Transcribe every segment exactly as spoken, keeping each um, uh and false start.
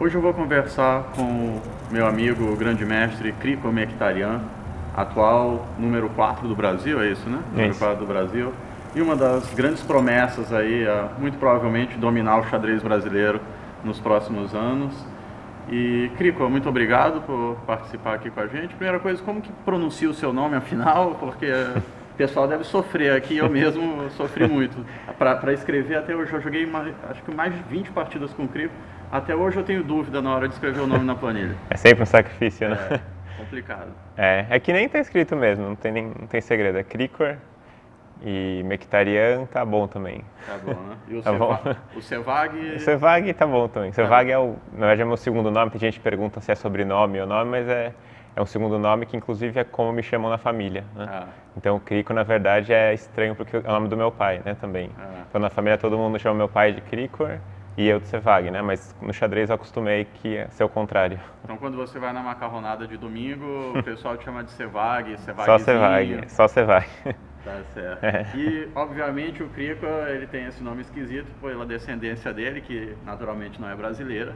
Hoje eu vou conversar com o meu amigo, o grande mestre Kriko Mkhitaryan, atual número quatro do Brasil, é isso, né? Número Isso. quatro do Brasil. E uma das grandes promessas aí, é, muito provavelmente, dominar o xadrez brasileiro nos próximos anos. E, Kriko, muito obrigado por participar aqui com a gente. Primeira coisa, como que pronuncia o seu nome, afinal? Porque o pessoal deve sofrer aqui, eu mesmo sofri muito. Para escrever, até hoje, eu joguei mais, acho que mais de vinte partidas com o Kriko. Até hoje eu tenho dúvida na hora de escrever o nome na planilha. É sempre um sacrifício, né? É complicado. É, é que nem tá escrito mesmo, não tem, nem, não tem segredo. É Krikor e Mkhitaryan tá bom também. Tá bom, né? E o, Tá Seva, bom. o Sevag... O Sevag tá bom também. Sevag é o, na verdade é meu segundo nome, tem gente que pergunta se é sobrenome ou nome, mas é, é um segundo nome que inclusive é como me chamam na família, né? Ah. Então o Kriko na verdade é estranho porque é o nome do meu pai, né, também. Ah. Então na família todo mundo chama meu pai de Krikor e eu de Sevag, né? Mas no xadrez eu acostumei que ia ser o contrário. Então quando você vai na macarronada de domingo, o pessoal te chama de Sevag, Sevagzinho. Só Sevag, só Sevag. Tá certo. É. E, obviamente, o Kriko, ele tem esse nome esquisito pela descendência dele, que naturalmente não é brasileira.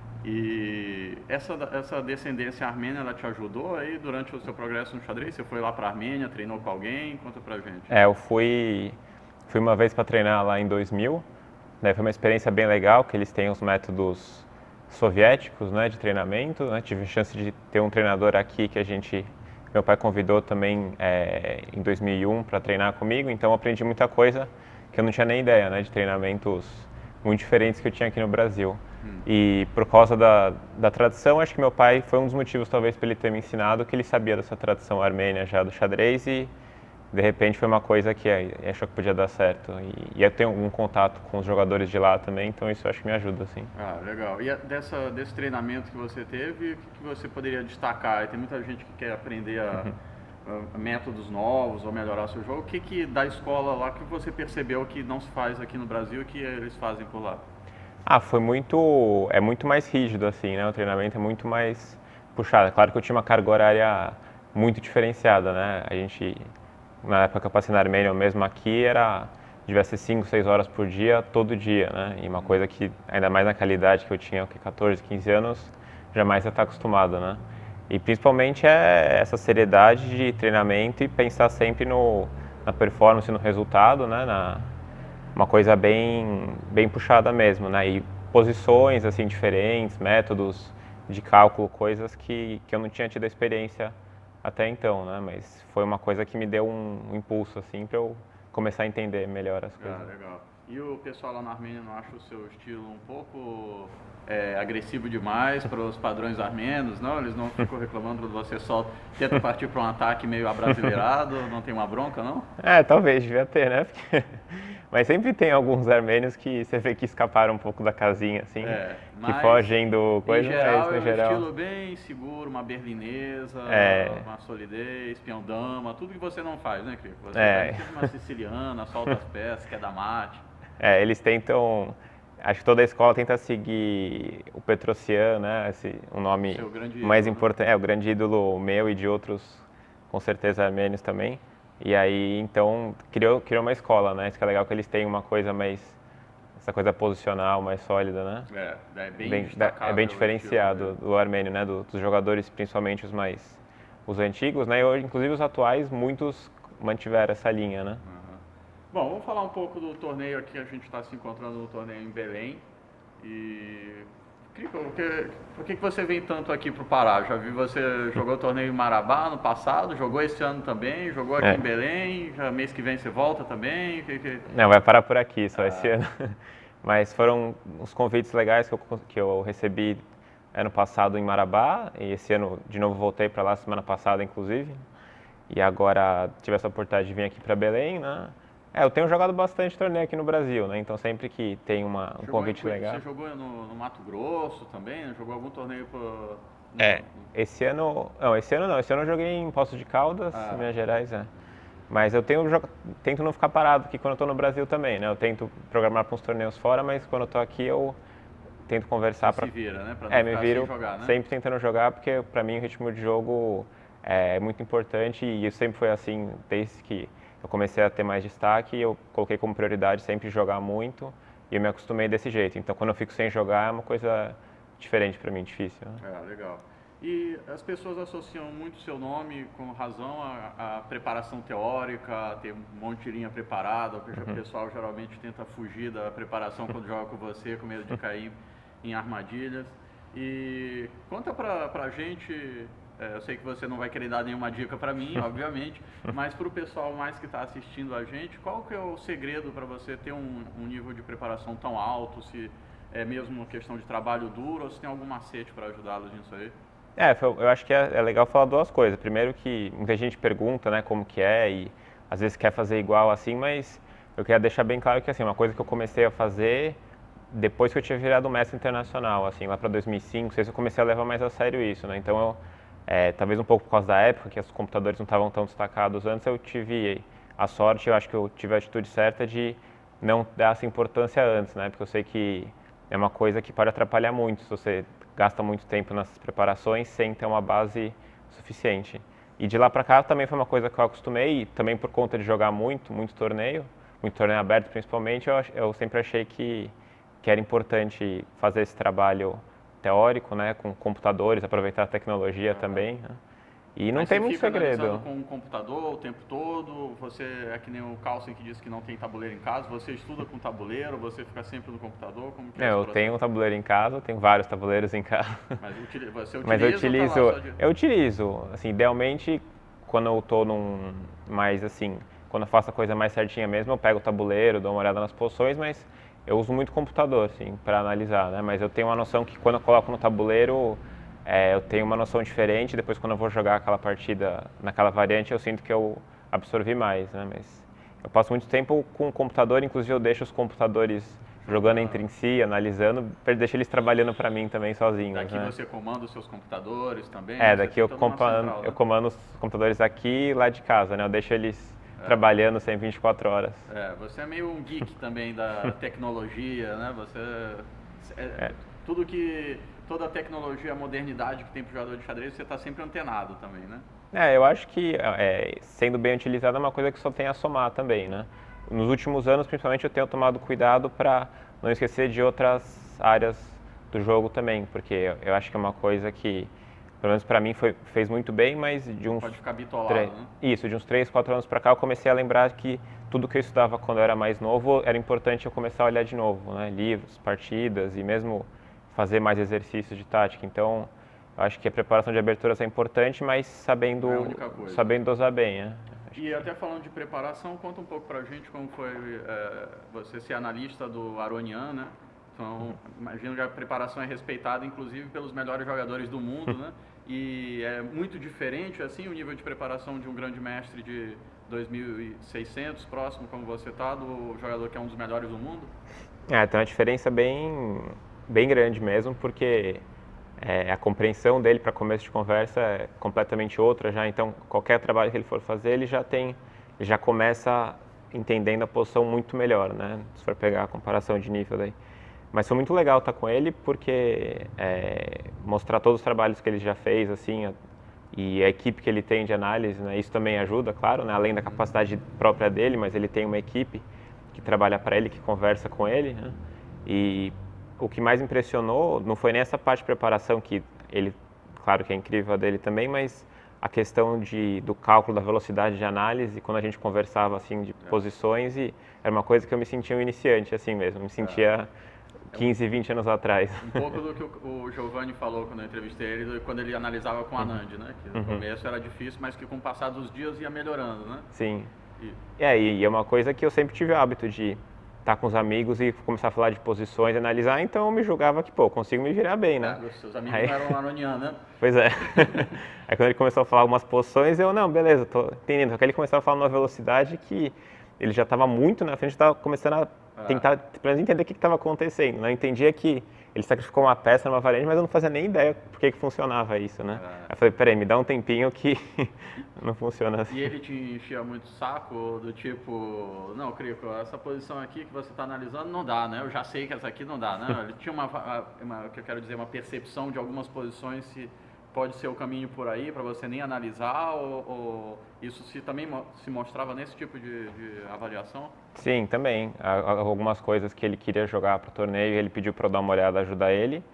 E essa, essa descendência armênia, ela te ajudou aí durante o seu progresso no xadrez? Você foi lá pra Armênia, treinou com alguém? Conta pra gente. É, eu fui, fui uma vez para treinar lá em dois mil, né? Foi uma experiência bem legal, que eles têm os métodos soviéticos, né, de treinamento, né? Tive a chance de ter um treinador aqui que a gente, meu pai convidou também é, em dois mil e um para treinar comigo, então eu aprendi muita coisa que eu não tinha nem ideia, né, de treinamentos muito diferentes que eu tinha aqui no Brasil. Hum. E por causa da, da tradição, acho que meu pai foi um dos motivos talvez para ele ter me ensinado, que ele sabia dessa tradição armênia já do xadrez e de repente foi uma coisa que achou que podia dar certo. E, e eu tenho algum contato com os jogadores de lá também, então isso eu acho que me ajuda, assim. Ah, legal. E dessa, desse treinamento que você teve, o que, que você poderia destacar? Tem muita gente que quer aprender a, uhum. a métodos novos ou melhorar seu jogo. O que, que da escola lá que você percebeu que não se faz aqui no Brasil e que eles fazem por lá? Ah, foi muito... é muito mais rígido, assim, né? O treinamento é muito mais puxado. Claro que eu tinha uma carga horária muito diferenciada, né? A gente... Na época que eu passei na Armênia, mesmo aqui, era devia ser cinco, seis horas por dia, todo dia, né? E uma coisa que, ainda mais na qualidade que eu tinha, que quatorze, quinze anos, jamais ia estar acostumado, né? E principalmente é essa seriedade de treinamento e pensar sempre no, na performance, no resultado, né? Na, uma coisa bem, bem puxada mesmo, né? E posições, assim, diferentes, métodos de cálculo, coisas que, que eu não tinha tido a experiência até então, né? Mas foi uma coisa que me deu um, um impulso, assim, para eu começar a entender melhor as coisas. Ah, legal. E o pessoal lá na Armênia não acha o seu estilo um pouco é, agressivo demais para os padrões armênios, não? Eles não ficam reclamando quando você só tenta partir para um ataque meio abrasileirado, não tem uma bronca, não? É, talvez, devia ter, né? Porque... Mas sempre tem alguns armênios que você vê que escaparam um pouco da casinha, assim, é, que fogem do coisa, em geral, mas no é um geral... estilo bem seguro, uma berlinesa, é. uma solidez, peão-dama, tudo que você não faz, né, Kriko? Você é. faz uma siciliana, solta as peças, quer dar mate. É, eles tentam... Acho que toda a escola tenta seguir o Petrosian, né, esse, um nome mais importante, é, o grande ídolo meu e de outros, com certeza, armênios também. E aí, então, criou, criou uma escola, né? Isso que é legal que eles têm uma coisa mais... essa coisa posicional, mais sólida, né? É, é bem, bem É bem diferenciado do armênio, né? Do, dos jogadores, principalmente os mais... os antigos, né? E hoje, inclusive, os atuais, muitos mantiveram essa linha, né? Uhum. Bom, vamos falar um pouco do torneio aqui. A gente está se encontrando no torneio em Belém. E... Por que, por que você vem tanto aqui para o Pará? Já vi você jogou o torneio em Marabá no passado, jogou esse ano também, jogou aqui é. em Belém, já mês que vem você volta também? Que, que... Não, vai parar por aqui só ah. esse ano. Mas foram uns convites legais que eu, que eu recebi ano passado em Marabá, e esse ano de novo voltei para lá semana passada, inclusive. E agora tive essa oportunidade de vir aqui para Belém, né? É, eu tenho jogado bastante torneio aqui no Brasil, né? Então sempre que tem uma, um jogou convite em, legal... Você jogou no, no Mato Grosso também? Jogou algum torneio por... No... É, esse ano... Não, esse ano não. Esse ano eu joguei em Poços de Caldas, ah. Minas Gerais, é. Mas eu tenho, tento não ficar parado aqui quando eu estou no Brasil também, né? Eu tento programar para uns torneios fora, mas quando eu estou aqui eu tento conversar para... Se vira, né? Pra não é, me viro jogar, né? Sempre tentando jogar, porque para mim o ritmo de jogo é muito importante e sempre foi assim desde que eu comecei a ter mais destaque, eu coloquei como prioridade sempre jogar muito e eu me acostumei desse jeito. Então, quando eu fico sem jogar, é uma coisa diferente para mim, difícil. Né? É, legal. E as pessoas associam muito seu nome, com razão, à, à preparação teórica, ter um monte de linha preparada. O pessoal geralmente tenta fugir da preparação quando joga com você, com medo de cair em armadilhas. E conta pra, pra gente, é, eu sei que você não vai querer dar nenhuma dica pra mim, obviamente, mas pro pessoal mais que está assistindo a gente, qual que é o segredo para você ter um, um nível de preparação tão alto? Se é mesmo uma questão de trabalho duro ou se tem algum macete para ajudá-los nisso aí? É, eu acho que é, é legal falar duas coisas. Primeiro que muita gente pergunta, né, como que é e às vezes quer fazer igual assim, mas eu queria deixar bem claro que assim, uma coisa que eu comecei a fazer depois que eu tinha virado mestre internacional, assim, lá para dois mil e cinco, eu comecei a levar mais a sério isso, né? Então eu, é, talvez um pouco por causa da época, que os computadores não estavam tão destacados antes, eu tive a sorte, eu acho que eu tive a atitude certa de não dar essa importância antes, né? Porque eu sei que é uma coisa que pode atrapalhar muito se você gasta muito tempo nessas preparações sem ter uma base suficiente. E de lá para cá também foi uma coisa que eu acostumei, também por conta de jogar muito, muito torneio, muito torneio aberto principalmente, eu, eu sempre achei que, que era importante fazer esse trabalho teórico, né, com computadores, aproveitar a tecnologia ah, também. Né? E não Mas tem você muito fica segredo. Com o computador o tempo todo, você é que nem o Carlsen que disse que não tem tabuleiro em casa, você estuda com tabuleiro, você fica sempre no computador? Como que é, é eu tenho um tabuleiro em casa, eu tenho vários tabuleiros em casa. Mas você utiliza Mas eu utilizo, tá de... eu utilizo, assim, idealmente quando eu tô num mais assim, quando eu faço a coisa mais certinha mesmo, eu pego o tabuleiro, dou uma olhada nas posições, mas eu uso muito computador, assim, para analisar, né? Mas eu tenho uma noção que quando eu coloco no tabuleiro, é, eu tenho uma noção diferente. Depois, quando eu vou jogar aquela partida naquela variante, eu sinto que eu absorvi mais, né? Mas eu passo muito tempo com o computador, inclusive eu deixo os computadores jogando entre si, analisando, deixo eles trabalhando para mim também sozinhos. Daqui né? você comanda os seus computadores também? É, daqui eu, comando, central, né? eu comando os computadores aqui e lá de casa, né? Eu deixo eles é. trabalhando sempre vinte e quatro horas. É, você é meio um geek também da tecnologia, né? Você é, é. tudo que toda a tecnologia, a modernidade que tem para o jogador de xadrez, você está sempre antenado também, né? É, eu acho que é, sendo bem utilizado é uma coisa que só tem a somar também, né? Nos últimos anos, principalmente, eu tenho tomado cuidado para não esquecer de outras áreas do jogo também, porque eu acho que é uma coisa que, pelo menos para mim, foi, fez muito bem, mas de uns... Pode ficar bitolado, três, né? Isso, de uns três, quatro anos para cá, eu comecei a lembrar que tudo que eu estudava quando eu era mais novo, era importante eu começar a olhar de novo, né? Livros, partidas e mesmo fazer mais exercícios de tática. Então, eu acho que a preparação de aberturas é importante, mas sabendo, é sabendo dosar bem, né? E até falando de preparação, conta um pouco pra gente como foi é, você ser analista do Aronian, né? Então, imagino que a preparação é respeitada, inclusive, pelos melhores jogadores do mundo, né? E é muito diferente, assim, o nível de preparação de um grande mestre de dois mil e seiscentos, próximo, como você tá, do jogador que é um dos melhores do mundo? É, tem uma diferença bem, bem grande mesmo, porque... É, a compreensão dele para começo de conversa é completamente outra já, então qualquer trabalho que ele for fazer, ele já tem, já começa entendendo a posição muito melhor, né? Se for pegar a comparação de nível daí. Mas foi muito legal estar com ele porque é, mostrar todos os trabalhos que ele já fez, assim, a, e a equipe que ele tem de análise, né? Isso também ajuda, claro, né? Além da capacidade própria dele, mas ele tem uma equipe que trabalha para ele, que conversa com ele, né? E o que mais impressionou não foi nem essa parte de preparação, que ele, claro que é incrível a dele também, mas a questão de, do cálculo da velocidade de análise, quando a gente conversava assim de é. posições, e era uma coisa que eu me sentia um iniciante assim mesmo, me sentia é. quinze, vinte anos atrás. Um pouco do que o, o Giovanni falou quando eu entrevistei ele, quando ele analisava com a Anand, né? Que no uhum. começo era difícil, mas que com o passar dos dias ia melhorando, né? Sim. E, é, e é uma coisa que eu sempre tive o hábito de estar com os amigos e começar a falar de posições, analisar, então eu me julgava que, pô, consigo me virar bem, né? É, os seus amigos Aí... não eram aronianos, né? Pois é. Aí quando ele começou a falar algumas posições, eu, não, beleza, tô entendendo. Só que ele começou a falar numa velocidade que ele já estava muito na frente, estava começando a tentar, ah. pelo menos, entender o que estava acontecendo, né? Eu entendia que ele sacrificou uma peça numa variante, mas eu não fazia nem ideia por que que funcionava isso, né? Ah. Aí eu falei, peraí, me dá um tempinho que não funciona assim. E ele te enchia muito o saco, do tipo, não, Crico, essa posição aqui que você está analisando não dá, né? Eu já sei que essa aqui não dá, né? Ele tinha uma, uma, que eu quero dizer, uma percepção de algumas posições, se pode ser o caminho por aí para você nem analisar, ou, ou isso se, também se mostrava nesse tipo de, de avaliação? Sim, também. Algumas coisas que ele queria jogar para o torneio, ele pediu para eu dar uma olhada, ajudar ele,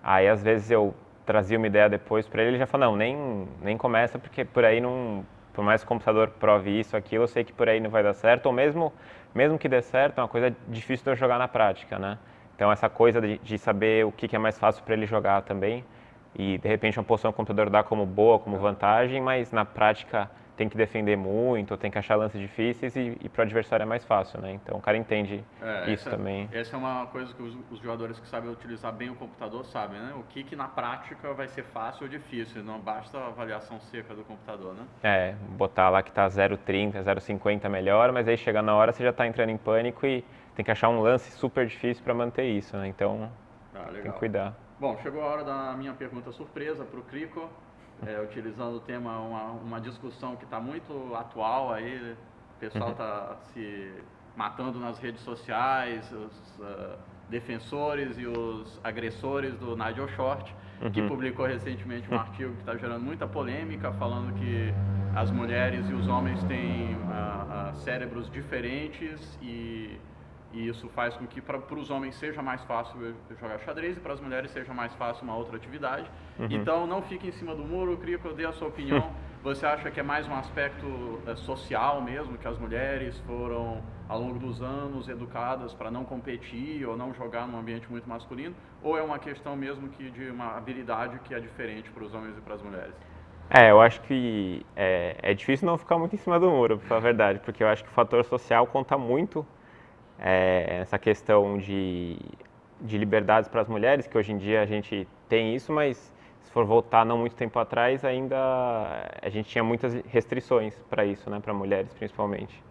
Aí às vezes eu trazia uma ideia depois para ele, ele já falou, não, nem, nem começa porque por aí não, por mais que o computador prove isso, aquilo, eu sei que por aí não vai dar certo, ou mesmo, mesmo que dê certo, é uma coisa difícil de eu jogar na prática, né? Então essa coisa de, de saber o que, que é mais fácil para ele jogar também, e de repente uma posição que o computador dá como boa, como vantagem, mas na prática tem que defender muito, tem que achar lances difíceis e, e para o adversário é mais fácil, né? Então o cara entende É, isso essa, também. essa é uma coisa que os, os jogadores que sabem utilizar bem o computador sabem, né? O que, que na prática vai ser fácil ou difícil, não basta a avaliação seca do computador, né? É, botar lá que tá zero vírgula trinta, zero vírgula cinquenta melhor, mas aí chega na hora você já está entrando em pânico e tem que achar um lance super difícil para manter isso, né? Então Ah, tem legal. que cuidar. Bom, chegou a hora da minha pergunta surpresa para o Crico, é, utilizando o tema, uma, uma discussão que está muito atual aí, o pessoal está se matando nas redes sociais, os uh, defensores e os agressores do Nigel Short, que Uhum. publicou recentemente um artigo que está gerando muita polêmica, falando que as mulheres e os homens têm uh, uh, cérebros diferentes e E isso faz com que para os homens seja mais fácil jogar xadrez e para as mulheres seja mais fácil uma outra atividade. Uhum. Então não fique em cima do muro, Crico, eu dei a sua opinião. Você acha que é mais um aspecto é, social mesmo, que as mulheres foram ao longo dos anos educadas para não competir ou não jogar num ambiente muito masculino? Ou é uma questão mesmo que de uma habilidade que é diferente para os homens e para as mulheres? É, eu acho que é, é difícil não ficar muito em cima do muro, pra falar a verdade, porque eu acho que o fator social conta muito é, essa questão de, de liberdades para as mulheres, que hoje em dia a gente tem isso, mas se for voltar não muito tempo atrás, ainda a gente tinha muitas restrições para isso, né, para mulheres principalmente.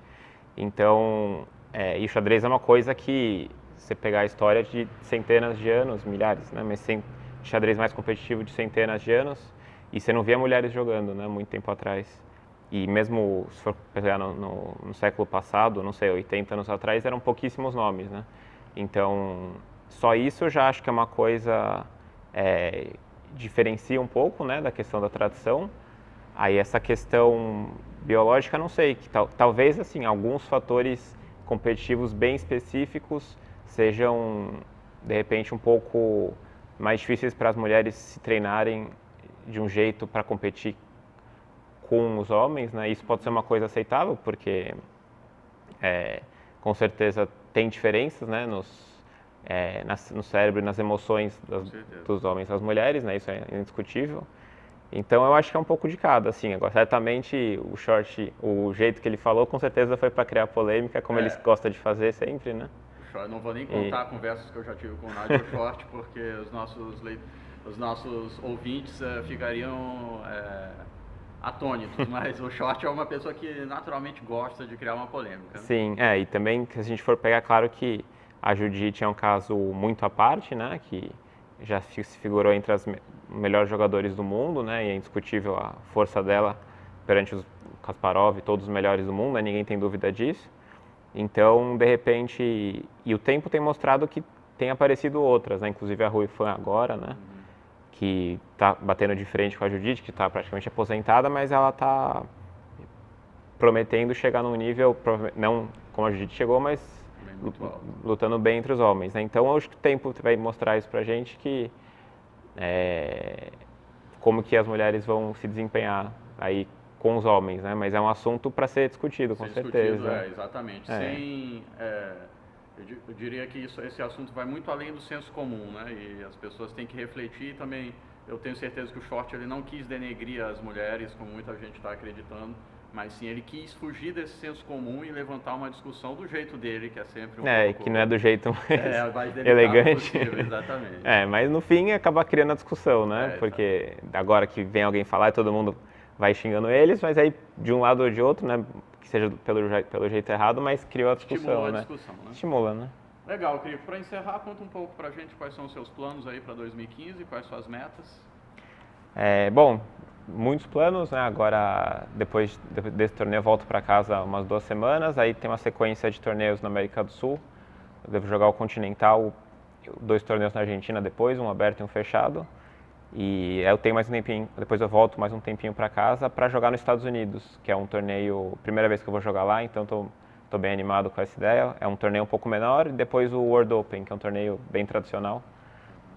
Então, é, e o xadrez é uma coisa que, você pegar a história de centenas de anos, milhares, né, mas sem, xadrez mais competitivo de centenas de anos, e você não via mulheres jogando, né, muito tempo atrás. E mesmo se for pegar no, no, no século passado, não sei, oitenta anos atrás, eram pouquíssimos nomes, né? Então, só isso eu já acho que é uma coisa, é, diferencia um pouco, né, da questão da tradição. Aí essa questão biológica, não sei, que tal, talvez, assim, alguns fatores competitivos bem específicos sejam, de repente, um pouco mais difíceis para as mulheres se treinarem de um jeito para competir com os homens, né? Isso pode ser uma coisa aceitável, porque é, com certeza tem diferenças, né, nos, é, nas, no cérebro e nas emoções das, dos homens e das mulheres, né? Isso é indiscutível. Então eu acho que é um pouco de cada, assim. Agora, certamente o Short, o jeito que ele falou, com certeza foi para criar polêmica, como É. ele gosta de fazer sempre, né? Eu não vou nem contar e... conversas que eu já tive com o Nigel Short, porque os nossos, le... os nossos ouvintes uh, ficariam uh, atônitos, mas o Short é uma pessoa que naturalmente gosta de criar uma polêmica. Né? Sim, é, e também, se a gente for pegar, claro que a Judite é um caso muito à parte, né, que já se figurou entre os melhores jogadores do mundo, né, e é indiscutível a força dela perante os Kasparov e todos os melhores do mundo, né, ninguém tem dúvida disso. Então, de repente, e o tempo tem mostrado que tem aparecido outras, né, inclusive a Rui Fan agora, né, uhum. que está batendo de frente com a Judite, que está praticamente aposentada, mas ela está prometendo chegar num nível, não como a Judite chegou, mas lutando bem entre os homens, né? Então, acho que o tempo vai mostrar isso pra gente, que é, como que as mulheres vão se desempenhar aí com os homens, né? Mas é um assunto para ser discutido, com ser certeza. Discutido, é, exatamente. É. Sem, é, eu diria que isso, esse assunto vai muito além do senso comum, né? E as pessoas têm que refletir também. Eu tenho certeza que o Short ele não quis denegrir as mulheres, como muita gente está acreditando, mas sim ele quis fugir desse senso comum e levantar uma discussão do jeito dele, que é sempre um é, pouco... que não é do jeito mais, é, mais elegante. Possível, exatamente. É, mas no fim acaba criando a discussão, né? É, porque agora que vem alguém falar e todo mundo vai xingando eles, mas aí de um lado ou de outro, né? Que seja pelo, pelo jeito errado, mas criou a discussão, Estimula a né? discussão, né? Estimula, né? Legal, Crico. Para encerrar, conta um pouco pra gente quais são os seus planos aí para dois mil e quinze, quais são as metas. É, bom, muitos planos, né? Agora, depois desse torneio, eu volto para casa umas duas semanas. Aí tem uma sequência de torneios na América do Sul. Eu devo jogar o Continental, dois torneios na Argentina depois, um aberto e um fechado. E eu tenho mais um tempinho, depois eu volto mais um tempinho para casa para jogar nos Estados Unidos, que é um torneio, primeira vez que eu vou jogar lá, então tô, tô bem animado com essa ideia. É um torneio um pouco menor, e depois o World Open, que é um torneio bem tradicional.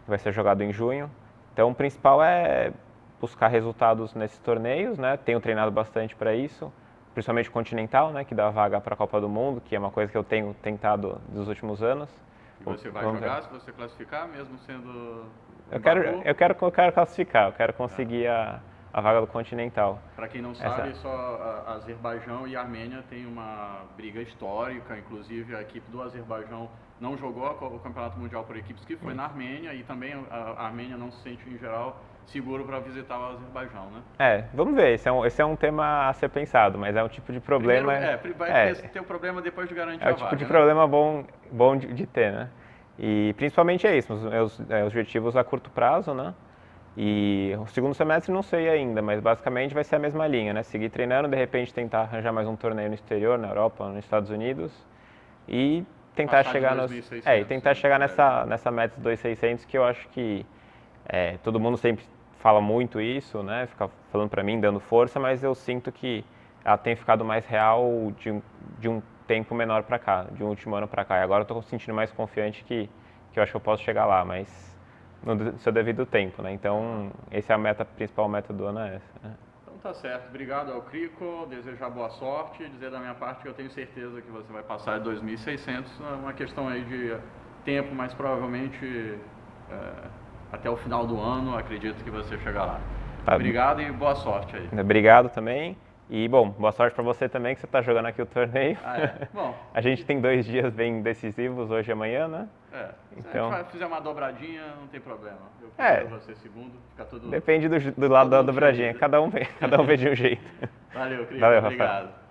que vai ser jogado em junho. Então o principal é buscar resultados nesses torneios, né? Tenho treinado bastante para isso, principalmente o Continental, né? Que dá vaga para a Copa do Mundo, que é uma coisa que eu tenho tentado nos últimos anos. E você vai Vamos jogar ver. se você classificar, mesmo sendo Eu quero, eu quero, eu quero classificar, eu quero conseguir a, a vaga do Continental. Para quem não Essa- sabe, só a Azerbaijão e a Armênia têm uma briga histórica, inclusive a equipe do Azerbaijão não jogou a co- o Campeonato Mundial por equipes, que foi na Armênia, e também a a Armênia não se sente, em geral, seguro para visitar o Azerbaijão, né? É, vamos ver, esse é, um, esse é um tema a ser pensado, mas é um tipo de problema... Primeiro, é, pri- vai é, ter, ter o problema depois de garantir é a o tipo vaga, de né? problema bom, bom de, de ter, né? E principalmente é isso, os meus é, objetivos a curto prazo, né? E o segundo semestre não sei ainda, mas basicamente vai ser a mesma linha, né? Seguir treinando, de repente tentar arranjar mais um torneio no exterior, na Europa, nos Estados Unidos, e tentar Passar de chegar nos, dois mil e seiscentos, é, e tentar né? chegar É. nessa nessa meta dos dois mil e seiscentos, que eu acho que é, todo mundo sempre fala muito isso, né? Fica falando pra mim, dando força, mas eu sinto que ela tem ficado mais real de um, de um tempo menor pra cá, de um último ano pra cá. E agora eu tô me sentindo mais confiante que, que eu acho que eu posso chegar lá, mas no de- seu devido tempo, né? Então, essa é a meta, a principal meta do ano é essa, né? Então tá certo, obrigado ao Crico, desejar boa sorte e dizer da minha parte que eu tenho certeza que você vai passar de dois mil e seiscentos, é uma questão aí de tempo, mas provavelmente é, até o final do ano acredito que você chegar lá. Tá. Obrigado e boa sorte aí. Obrigado também. E, bom, boa sorte pra você também, que você tá jogando aqui o torneio. Ah, é? Bom, A gente tem dois dias bem decisivos, hoje e amanhã, né? é, se Então- a gente fizer uma dobradinha, não tem problema. Eu É. quero você segundo, fica tudo... Depende do, do lado Todo da mundo dobradinha, feliz. cada um vê, cada um vê de um jeito. Valeu, Crico, Valeu, Rafael. obrigado.